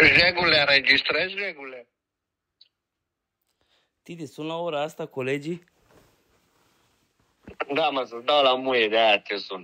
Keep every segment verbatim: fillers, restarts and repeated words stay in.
Regule, înregistrezi regule. Titi, sun la ora asta colegii? Da, mă, să dau la muie, de aia te sun.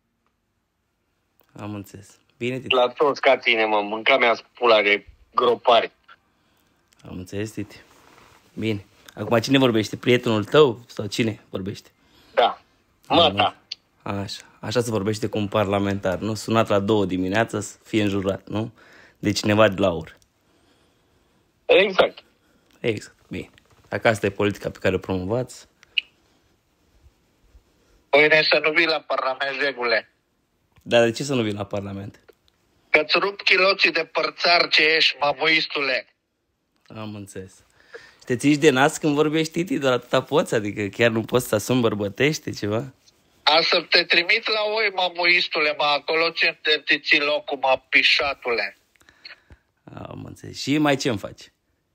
Am înțeles. Bine, Titi. La toți ca tine, mă, mânca mea pula de gropari. Am înțeles, Titi. Bine. Acum cine vorbește? Prietenul tău? Sau cine vorbește? Da. Mă, da. Așa. Așa se vorbește cu un parlamentar, nu? Sunat la două dimineața să fie înjurat, nu? De cineva de la aur. Exact. Exact. Bine. Dacă asta e politica pe care o promovați... Păi să nu vii la Parlament, regule. Dar de ce să nu vii la Parlament? Că-ți rup chiloții de părțar ce ești, mamuistule. Am înțeles. Și te ții de nas când vorbești, Titi? Doar atâta poți? Adică chiar nu poți să asumi bărbătește ceva? A să te trimit la oi, mamuistule, mă, acolo ce te ții locul, mă, pișatule. Am înțeles. Și mai ce-mi faci?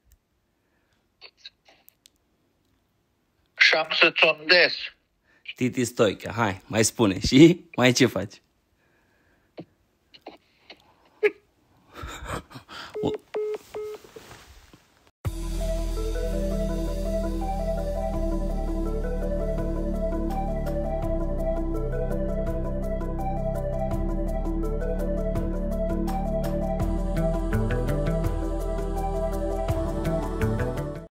Și am să-ți ondez. Titi Stoica, hai, mai spune. Și mai ce faci?